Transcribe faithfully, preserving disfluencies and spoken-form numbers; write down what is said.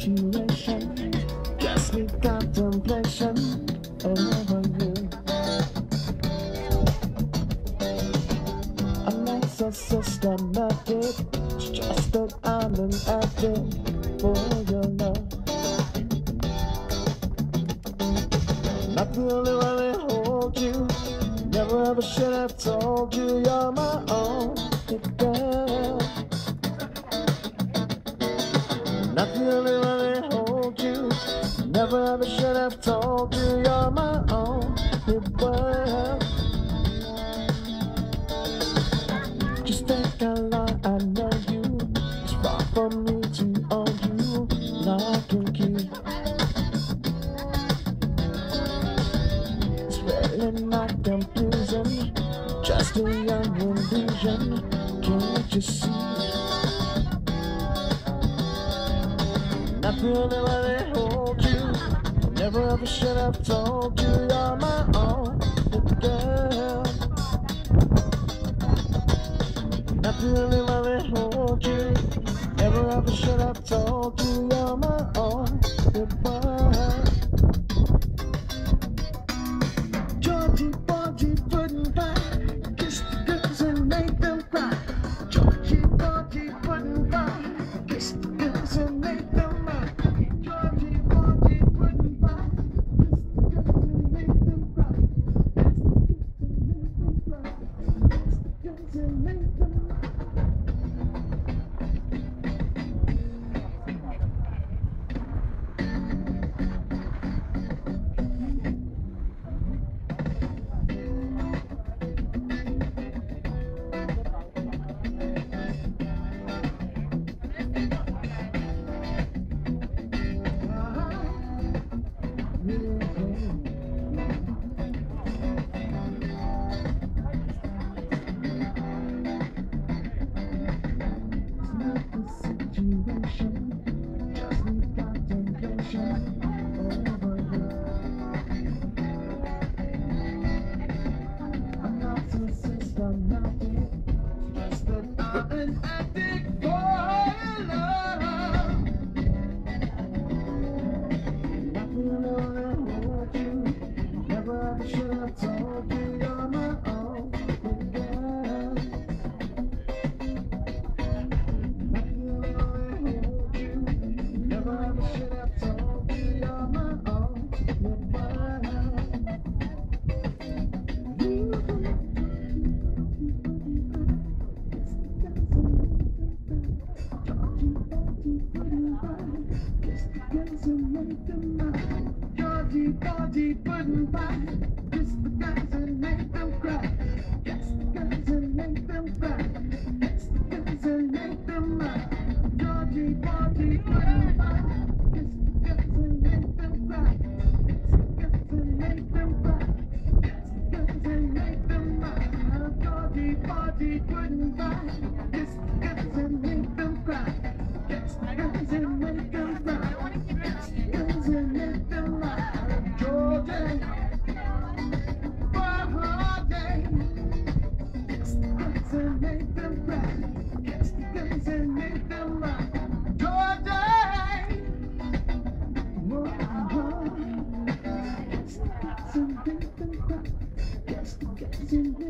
situation, just me contemplation over you. I'm not so systematic, it's just that I'm an addict for your love. Not the only one that hold you, never ever should have told you you're my only girl. Not the only one that hold you, never ever should have told you you're my only world. Just think how long I know you, it's wrong for me to own you, lock and key. It's really not confusing, just a young illusion, can't you see? Not the only one that hold you, never ever should have told you you're my only girl. Not the only one that hold you, never ever should have told you you're my only world. Georgie, Georgie, pudding pie, kiss the girls and make them cry. Georgie, Georgie, pudding pie, kiss the girls and make them cry. Georgie, Georgie, pudding pie, kiss the girls and make them cry. Kiss the girls and make them cry. Georgie, Georgie, pudding pie, kiss the girls and make them cry. Kiss the girls and make them cry. Kiss the girls and make them cry. Georgie, Georgie, pudding pie, kiss the girls and make them cry. Kiss the girls and make them cry. Kiss the girls and make them cry. Georgie, Georgie, pudding pie, kiss the girls and make them cry. Kiss the girls and make them cry. Kiss the girls and make them cry. Georgie, for a day, kiss the girls and make them cry. Kiss the girls and make them cry. Georgie, whoa, kiss the girls and make them cry. Kiss the girls and make them cry.